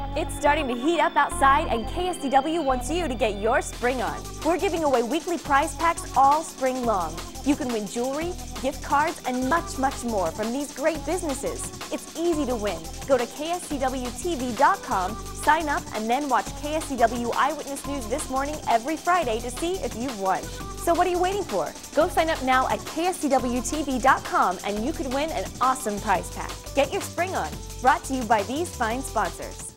It's starting to heat up outside, and KSCW wants you to get your spring on. We're giving away weekly prize packs all spring long. You can win jewelry, gift cards, and much, much more from these great businesses. It's easy to win. Go to KSCWTV.com, sign up, and then watch KSCW Eyewitness News This Morning every Friday to see if you've won. So what are you waiting for? Go sign up now at KSCWTV.com and you could win an awesome prize pack. Get your spring on. Brought to you by these fine sponsors.